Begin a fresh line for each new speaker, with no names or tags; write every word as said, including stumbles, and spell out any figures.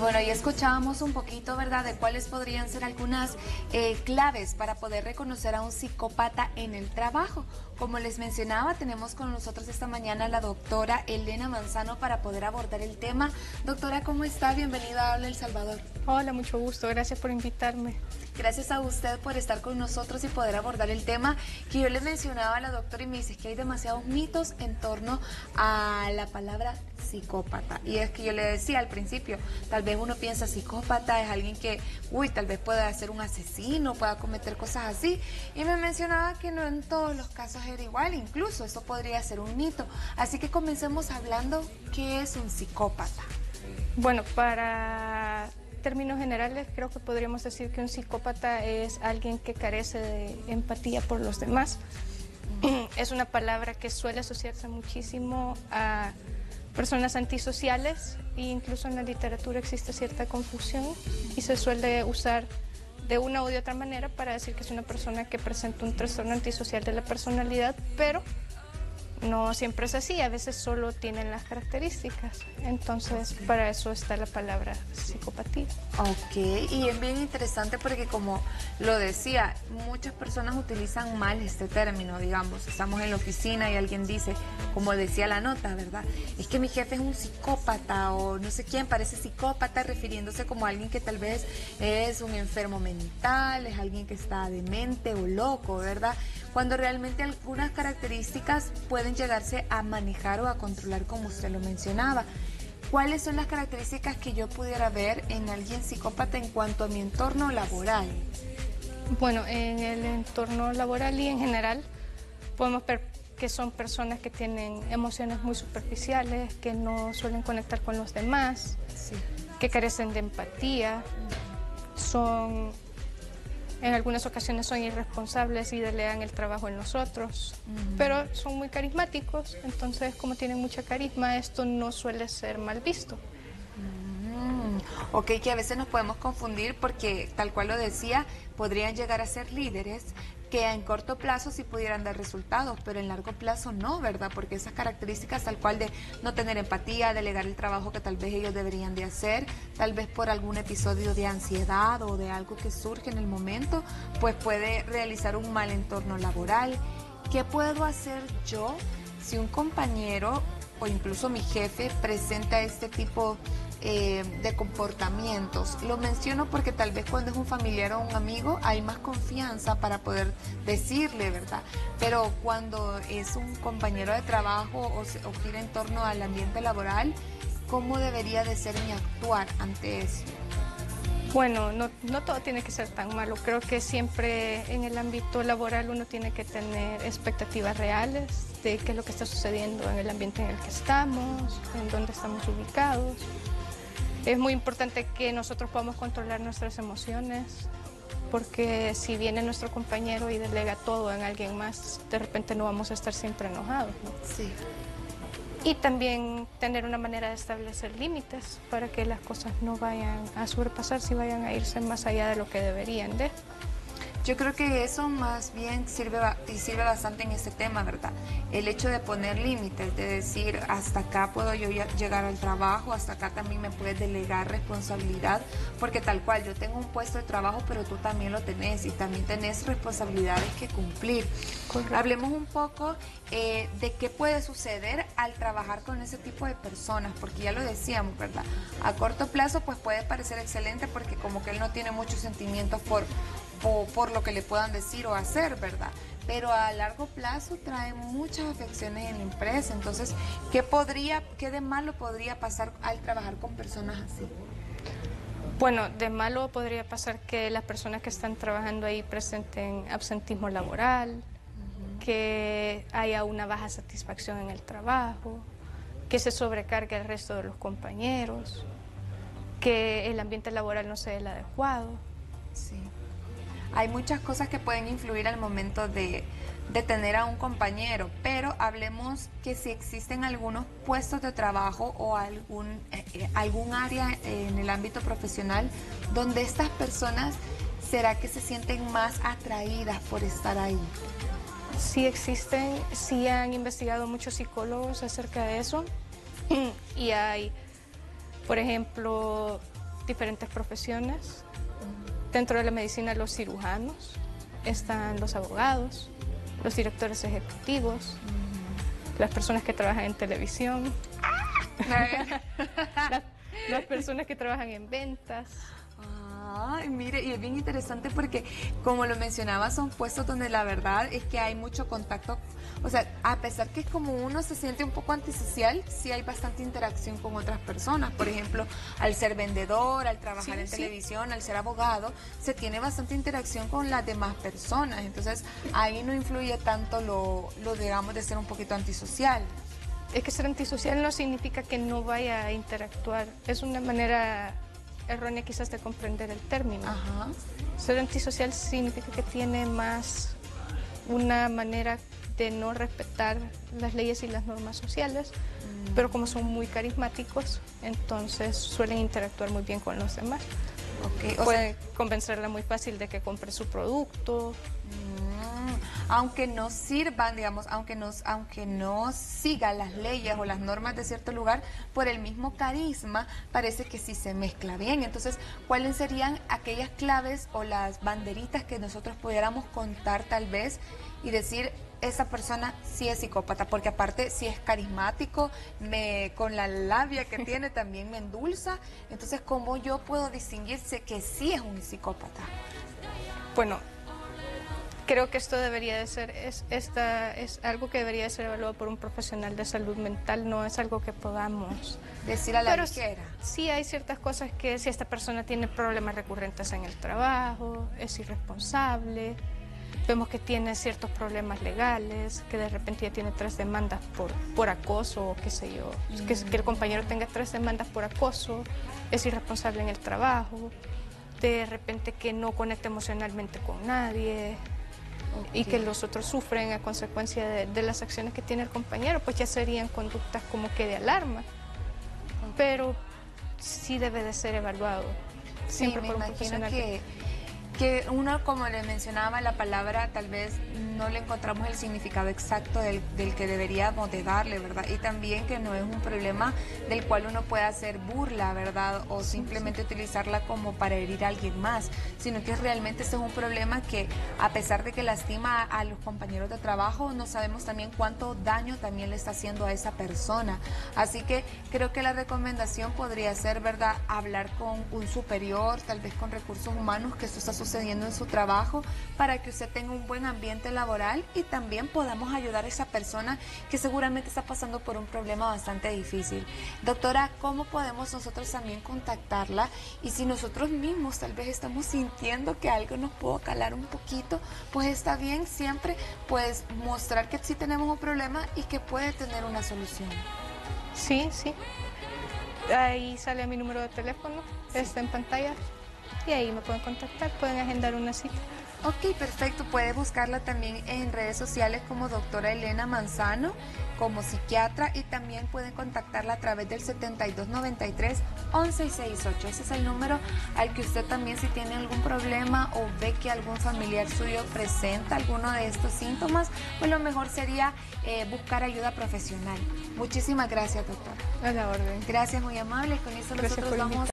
bueno, ahí escuchábamos un poquito, ¿verdad?, de cuáles podrían ser algunas eh, claves para poder reconocer a un psicópata en el trabajo. Como les mencionaba, tenemos con nosotros esta mañana a la doctora Elena Manzano para poder abordar el tema. Doctora, ¿cómo está? Bienvenida a Habla El Salvador.
Hola, mucho gusto. Gracias por invitarme.
Gracias a usted por estar con nosotros y poder abordar el tema que yo les mencionaba a la doctora y me dice que hay demasiados mitos en torno a la palabra psicópata. Y es que yo le decía al principio, tal vez uno piensa psicópata es alguien que, uy, tal vez pueda ser un asesino, pueda cometer cosas así. Y me mencionaba que no en todos los casos era igual, incluso eso podría ser un mito. Así que comencemos hablando qué es un psicópata.
Bueno, para términos generales, creo que podríamos decir que un psicópata es alguien que carece de empatía por los demás. Es una palabra que suele asociarse muchísimo a personas antisociales e incluso en la literatura existe cierta confusión y se suele usar de una u de otra manera para decir que es una persona que presenta un trastorno antisocial de la personalidad, pero no siempre es así, a veces solo tienen las características, entonces para eso está la palabra psicopatía.
Ok, y es bien interesante porque como lo decía, muchas personas utilizan mal este término, digamos, estamos en la oficina y alguien dice, como decía la nota, ¿verdad? Es que mi jefe es un psicópata o no sé quién parece psicópata, refiriéndose como a alguien que tal vez es un enfermo mental, es alguien que está demente o loco, ¿verdad? Cuando realmente algunas características pueden llegarse a manejar o a controlar, como usted lo mencionaba. ¿Cuáles son las características que yo pudiera ver en alguien psicópata en cuanto a mi entorno laboral?
Bueno, en el entorno laboral y en general podemos ver que son personas que tienen emociones muy superficiales, que no suelen conectar con los demás,
sí.
que carecen de empatía, son... En algunas ocasiones son irresponsables y delegan el trabajo en nosotros, uh-huh. pero son muy carismáticos, entonces como tienen mucha carisma, esto no suele ser mal visto.
Uh-huh. Ok, que a veces nos podemos confundir porque, tal cual lo decía, podrían llegar a ser líderes que en corto plazo sí pudieran dar resultados, pero en largo plazo no, ¿verdad? Porque esas características tal cual de no tener empatía, delegar el trabajo que tal vez ellos deberían de hacer, tal vez por algún episodio de ansiedad o de algo que surge en el momento, pues puede realizar un mal entorno laboral. ¿Qué puedo hacer yo si un compañero o incluso mi jefe presenta este tipo Eh, de comportamientos? Lo menciono porque tal vez cuando es un familiar o un amigo hay más confianza para poder decirle, ¿verdad? Pero cuando es un compañero de trabajo o, se, o gira en torno al ambiente laboral, ¿cómo debería de ser mi actuar ante eso?
Bueno, no, no todo tiene que ser tan malo. Creo que siempre en el ámbito laboral uno tiene que tener expectativas reales de qué es lo que está sucediendo en el ambiente en el que estamos, en dónde estamos ubicados. Es muy importante que nosotros podamos controlar nuestras emociones, porque si viene nuestro compañero y delega todo en alguien más, de repente no vamos a estar siempre enojados, ¿no?
Sí.
Y también tener una manera de establecer límites para que las cosas no vayan a sobrepasarse y vayan a irse más allá de lo que deberían de.
Yo creo que eso más bien sirve, y sirve bastante en este tema, ¿verdad? El hecho de poner límites, de decir hasta acá puedo yo llegar al trabajo, hasta acá también me puedes delegar responsabilidad, porque tal cual yo tengo un puesto de trabajo, pero tú también lo tenés y también tenés responsabilidades que cumplir. Correcto. Hablemos un poco eh, de qué puede suceder al trabajar con ese tipo de personas, porque ya lo decíamos, ¿verdad? A corto plazo pues puede parecer excelente porque como que él no tiene muchos sentimientos por... o por lo que le puedan decir o hacer, ¿verdad? Pero a largo plazo trae muchas afecciones en la empresa. Entonces, ¿qué podría, qué de malo podría pasar al trabajar con personas así?
Bueno, de malo podría pasar que las personas que están trabajando ahí presenten absentismo laboral, uh-huh. que haya una baja satisfacción en el trabajo, que se sobrecargue el resto de los compañeros, que el ambiente laboral no sea el adecuado.
Sí. Hay muchas cosas que pueden influir al momento de, de tener a un compañero, pero hablemos que si existen algunos puestos de trabajo o algún, eh, algún área en el ámbito profesional donde estas personas, ¿será que se sienten más atraídas por estar ahí?
Sí existen, sí han investigado muchos psicólogos acerca de eso y hay, por ejemplo, diferentes profesiones. Dentro de la medicina, los cirujanos, están los abogados, los directores ejecutivos, mm. las personas que trabajan en televisión, las, las personas que trabajan en ventas.
Ay, mire, y es bien interesante porque, como lo mencionaba, son puestos donde la verdad es que hay mucho contacto. O sea, a pesar que es como uno se siente un poco antisocial, sí hay bastante interacción con otras personas. Por ejemplo, al ser vendedor, al trabajar sí, en sí. televisión, al ser abogado, se tiene bastante interacción con las demás personas. Entonces, ahí no influye tanto lo, lo digamos, de ser un poquito antisocial.
Es que ser antisocial no significa que no vaya a interactuar. Es una manera errónea quizás de comprender el término.
Ajá.
Ser antisocial significa que tiene más una manera de no respetar las leyes y las normas sociales, mm. pero como son muy carismáticos, entonces suelen interactuar muy bien con los demás.
Okay. O
Pueden
sea,
convencerla muy fácil de que compre su producto.
Mm. Aunque no sirvan, digamos, aunque no, aunque no siga las leyes o las normas de cierto lugar, por el mismo carisma parece que sí se mezcla bien. Entonces, ¿cuáles serían aquellas claves o las banderitas que nosotros pudiéramos contar tal vez y decir, esa persona sí es psicópata? Porque aparte si es carismático, me, con la labia que tiene también me endulza. Entonces, ¿cómo yo puedo distinguirse que sí es un psicópata?
Bueno, creo que esto debería de ser, es, esta, es algo que debería de ser evaluado por un profesional de salud mental, no es algo que podamos
decir a la
Pero
ligera.
Sí hay ciertas cosas que si esta persona tiene problemas recurrentes en el trabajo, es irresponsable, vemos que tiene ciertos problemas legales, que de repente ya tiene tres demandas por, por acoso, o qué sé yo, mm. que, que el compañero tenga tres demandas por acoso, es irresponsable en el trabajo, de repente que no conecta emocionalmente con nadie, okay. y que los otros sufren a consecuencia de, de las acciones que tiene el compañero, pues ya serían conductas como que de alarma, okay. pero sí debe de ser evaluado siempre
sí,
por
me
un profesional.
Que... que uno, como le mencionaba, la palabra tal vez no le encontramos el significado exacto del, del que deberíamos de darle, ¿verdad? Y también que no es un problema del cual uno pueda hacer burla, ¿verdad? O simplemente sí, sí. utilizarla como para herir a alguien más, sino que realmente este es un problema que, a pesar de que lastima a, a los compañeros de trabajo, no sabemos también cuánto daño también le está haciendo a esa persona. Así que creo que la recomendación podría ser, ¿verdad?, hablar con un superior, tal vez con recursos humanos, que esto está sucediendo en su trabajo, para que usted tenga un buen ambiente laboral y también podamos ayudar a esa persona que seguramente está pasando por un problema bastante difícil. Doctora, ¿cómo podemos nosotros también contactarla? Y si nosotros mismos tal vez estamos sintiendo que algo nos puede calar un poquito, pues está bien siempre pues mostrar que sí tenemos un problema y que puede tener una solución.
Sí, sí. Ahí sale mi número de teléfono, sí. está en pantalla. Y ahí me pueden contactar, pueden agendar una cita.
Ok, perfecto. Puede buscarla también en redes sociales como doctora Elena Manzano, como psiquiatra, y también pueden contactarla a través del setenta y dos noventa y tres, once sesenta y ocho. Ese es el número al que usted también, si tiene algún problema o ve que algún familiar suyo presenta alguno de estos síntomas, pues lo mejor sería eh, buscar ayuda profesional. Muchísimas gracias, doctora.
A la orden.
Gracias, muy amable. Con eso
Gracias
nosotros vamos